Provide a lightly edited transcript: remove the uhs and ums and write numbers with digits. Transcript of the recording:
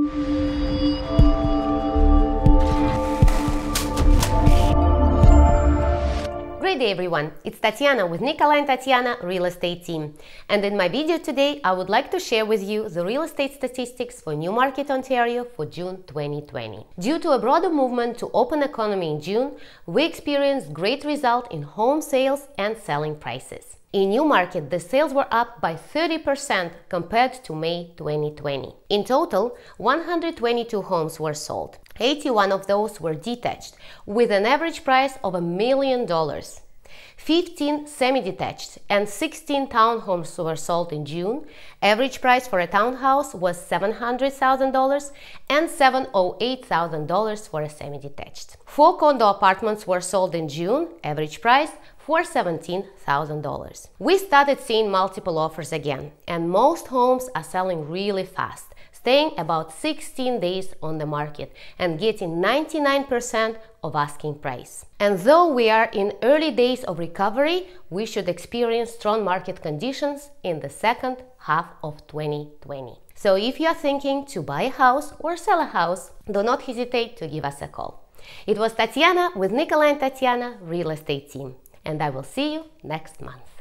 Great day everyone, it's Tatiana with Nikolai and Tatiana Real Estate Team, and in my video today I would like to share with you the real estate statistics for Newmarket, Ontario for June 2020. Due to a broader movement to open economy in June, we experienced great result in home sales and selling prices. In Newmarket, the sales were up by 30% compared to May 2020. In total, 122 homes were sold. 81 of those were detached, with an average price of $1 million. 15 semi-detached and 16 townhomes were sold in June. Average price for a townhouse was $700,000 and $708,000 for a semi-detached. 4 condo apartments were sold in June. Average price for $17,000. We started seeing multiple offers again, and most homes are selling really fast, staying about 16 days on the market and getting 99% of asking price. And though we are in early days of recovery, we should experience strong market conditions in the second half of 2020. So if you are thinking to buy a house or sell a house, do not hesitate to give us a call. It was Tatiana with Nikolai and Tatiana Real Estate Team, and I will see you next month.